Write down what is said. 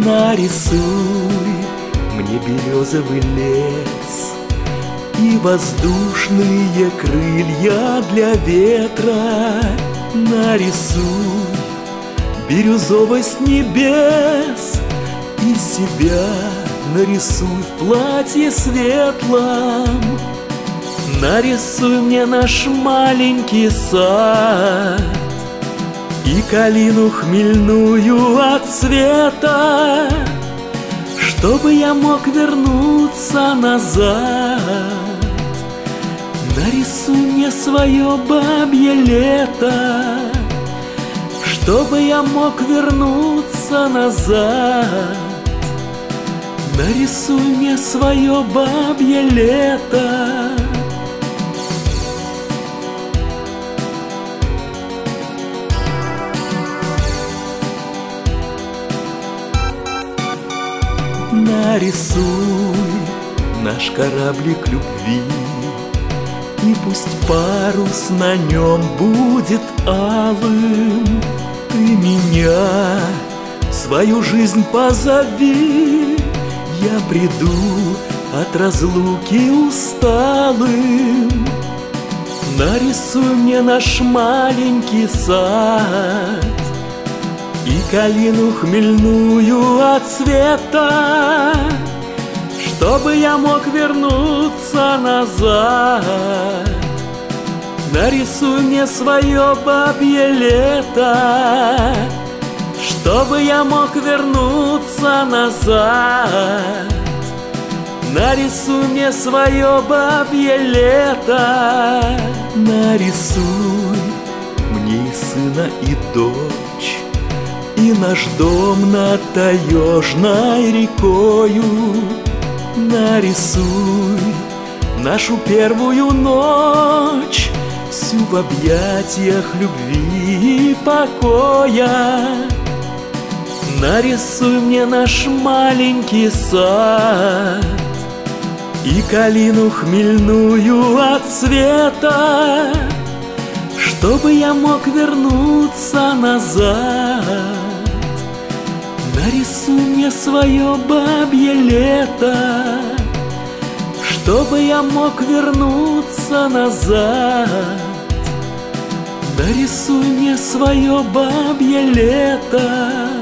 Нарисуй мне березовый лес и воздушные крылья для ветра. Нарисуй бирюзовость небес и себя нарисуй в платье светлом. Нарисуй мне наш маленький сад и калину хмельную от цвета, чтобы я мог вернуться назад. Нарисуй мне свое бабье лето, чтобы я мог вернуться назад. Нарисуй мне свое бабье лето. Нарисуй наш кораблик любви, и пусть парус на нем будет алым. Ты меня в свою жизнь позови, я приду от разлуки усталым. Нарисуй мне наш маленький сад и калину хмельную от цвета, чтобы я мог вернуться назад. Нарисуй мне свое бабье лето, чтобы я мог вернуться назад. Нарисуй мне свое бабье лето. Нарисуй мне и сына, и дочь, и наш дом над таежной рекою. Нарисуй нашу первую ночь, всю в объятиях любви и покоя. Нарисуй мне наш маленький сад и калину хмельную от цвета, чтобы я мог вернуться назад. Нарисуй мне свое бабье лето, чтобы я мог вернуться назад. Нарисуй мне свое бабье лето.